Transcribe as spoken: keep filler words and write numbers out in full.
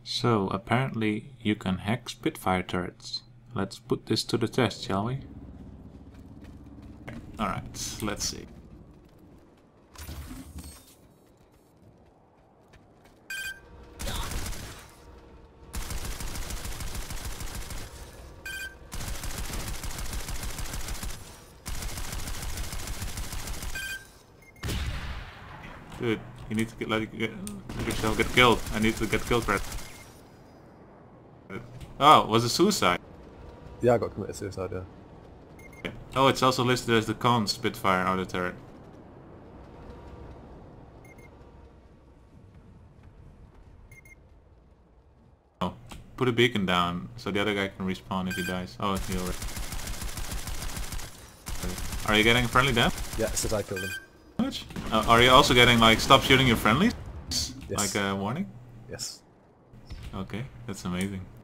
So, apparently you can hack Spitfire turrets. Let's put this to the test, shall we? Alright, let's see. Dude, you need to get, let, it get, let yourself get killed. I need to get killed first. Oh, it was a suicide. Yeah, I got committed suicide, yeah. Okay. Oh, it's also listed as the con Spitfire outer turret. Oh, put a beacon down so the other guy can respawn if he dies. Oh, he already. Are you getting friendly death? Yeah, since I killed him. Much? Uh, are you also getting like stop shooting your friendlies? Yes. Like a warning? Yes. Okay, that's amazing.